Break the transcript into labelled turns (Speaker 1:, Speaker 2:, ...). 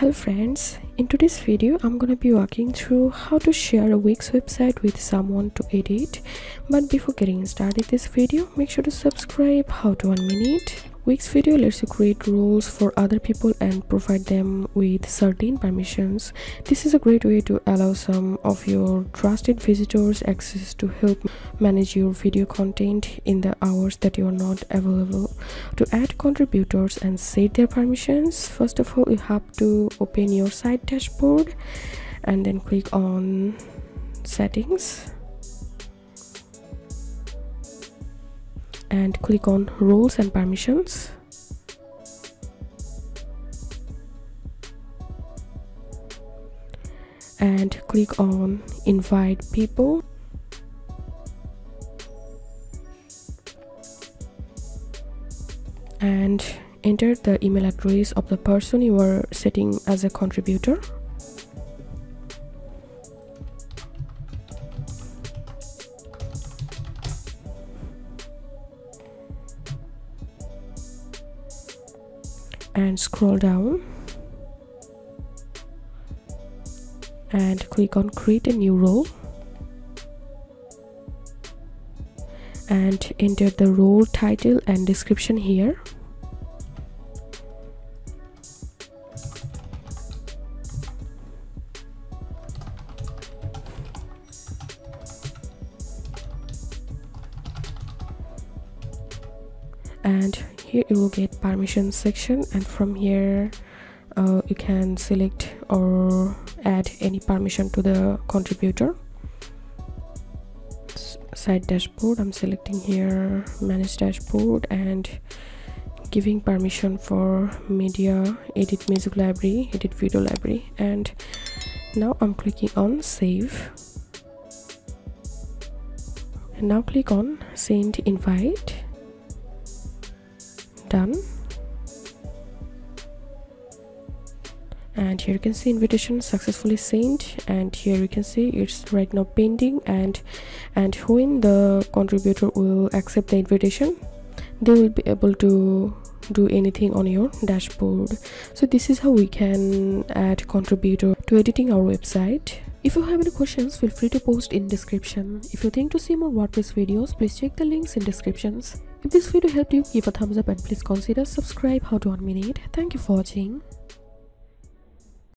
Speaker 1: Hello friends, in today's video I'm gonna be walking through how to share a Wix website with someone to edit. But before getting started this video, make sure to subscribe. How to 1 minute. Wix video lets you create rules for other people and provide them with certain permissions. This is a great way to allow some of your trusted visitors access to help manage your video content in the hours that you are not available. To add contributors and set their permissions, first of all you have to open your site dashboard and then click on settings and click on rules and permissions. And click on invite people. And enter the email address of the person you are setting as a contributor. And scroll down and click on create a new role and enter the role title and description here. And here you will get permission section, and from here you can select or add any permission to the contributor. Site dashboard, I'm selecting here manage dashboard and giving permission for media, edit music library, edit video library, and now I'm clicking on save. And now click on send invite. Done. And here you can see invitation successfully sent, and here you can see it's right now pending, and when the contributor will accept the invitation, they will be able to do anything on your dashboard. So this is how we can add contributor to editing our website. If you have any questions, feel free to post in description. If you think to see more WordPress videos, please check the links in descriptions. If this video helped you, give a thumbs up and please consider subscribe. How to 1 minute. Thank you for watching.